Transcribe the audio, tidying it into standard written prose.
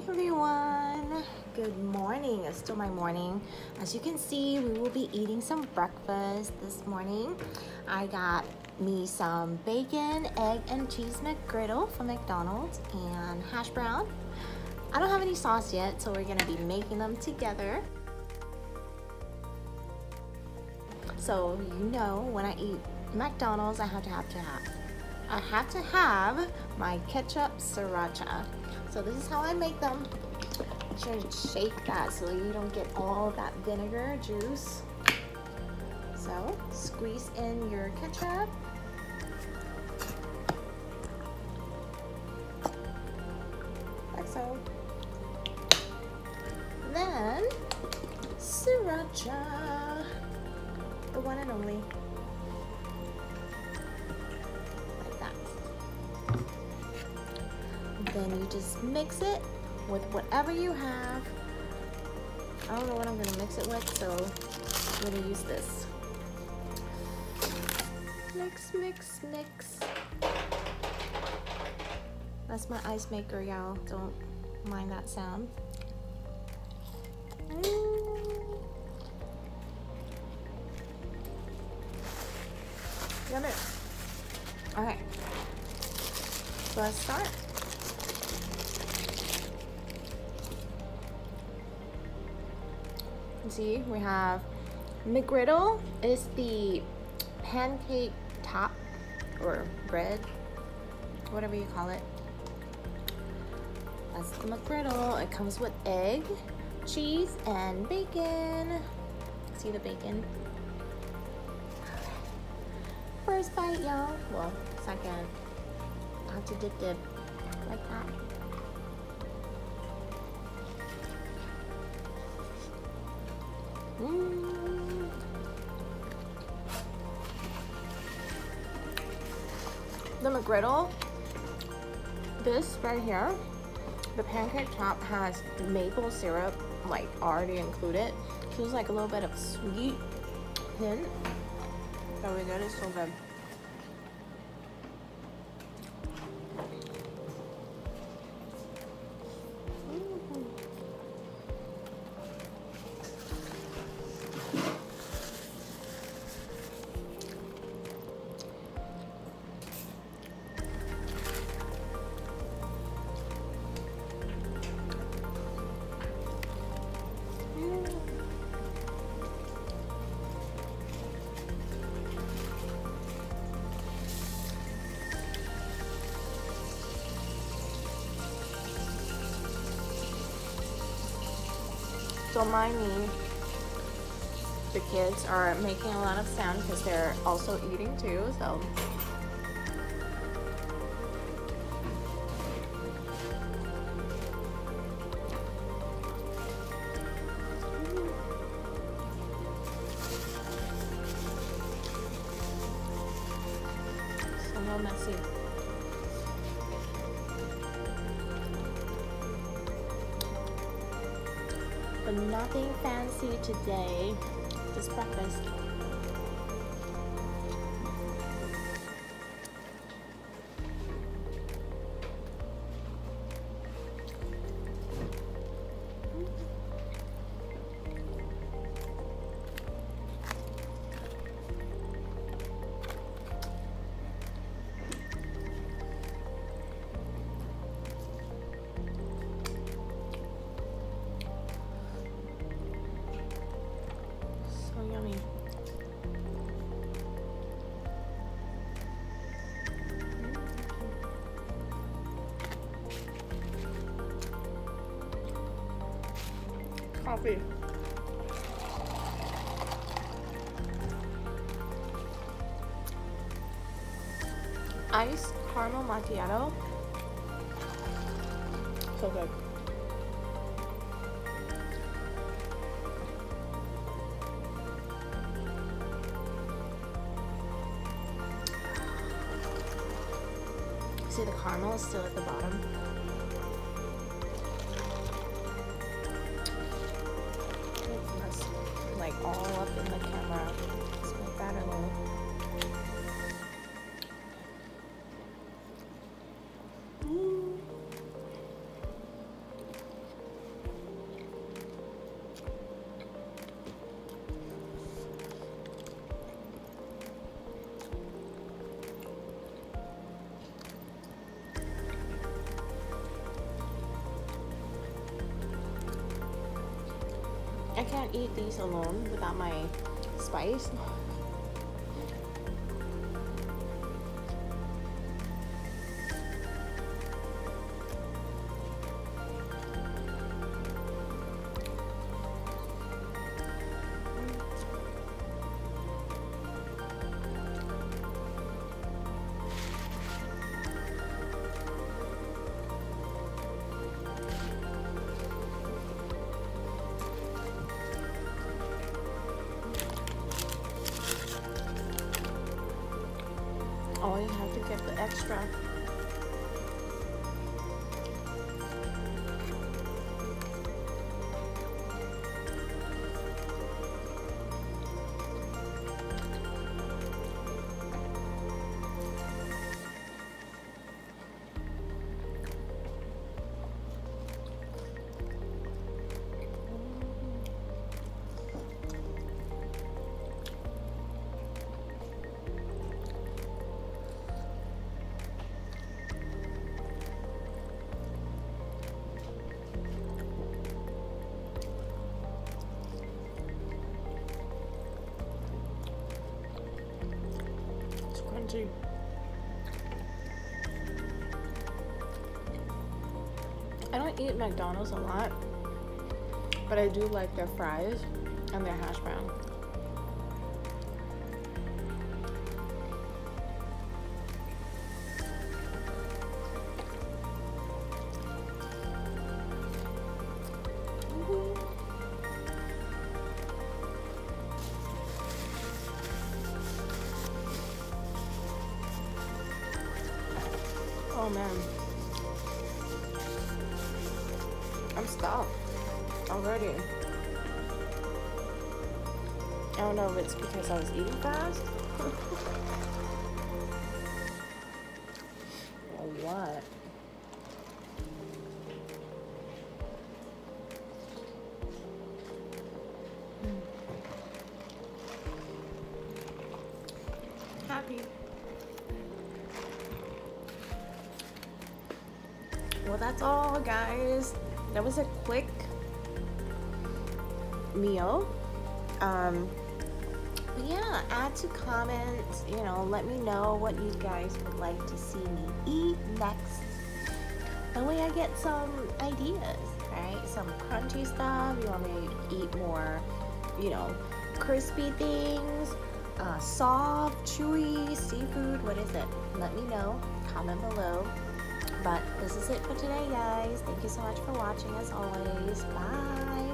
everyone, good morning. It's still my morning. As you can see, we will be eating some breakfast this morning. I got me some bacon, egg, and cheese McGriddle from McDonald's and hash brown. I don't have any sauce yet, so we're gonna be making them together. So you know, when I eat McDonald's, I have to have my ketchup sriracha. So this is how I make them. Make sure to shake that so you don't get all that vinegar juice. So squeeze in your ketchup. Like so. Then sriracha, the one and only. Then you just mix it with whatever you have. I don't know what I'm gonna mix it with, so I'm gonna use this. Mix, mix, mix. That's my ice maker, y'all. Don't mind that sound. Yummy. Okay, so let's start. See, we have McGriddle is the pancake top or bread, whatever you call it. That's the McGriddle. It comes with egg, cheese, and bacon. See the bacon? First bite, y'all. Well, second. I have to dip like that. The McGriddle, this right here, the pancake top has maple syrup like already included. Feels like a little bit of sweet hint. So we good, it's so good. Don't mind me. The kids are making a lot of sound because they're also eating too, so. It's a little messy. But nothing fancy today, just breakfast. Yummy. Coffee. Iced caramel macchiato. So good. See, the caramel is still at the bottom. It's like all up in the camera. Let's make that a little. can't eat these alone without my spice. Oh, you have to get the extra. Crunchy. I don't eat McDonald's a lot, but I do like their fries and their hash brown. Oh man, I'm stuffed already. I don't know if it's because I was eating fast or what. Happy. Well, that's all, guys. That was a quick meal. But yeah, add to comments, you know, let me know what you guys would like to see me eat next. That way I get some ideas, right? Some crunchy stuff. You want me to eat more, you know, crispy things, soft, chewy, seafood, what is it? Let me know, comment below. But this is it for today, guys. Thank you so much for watching as always. Bye.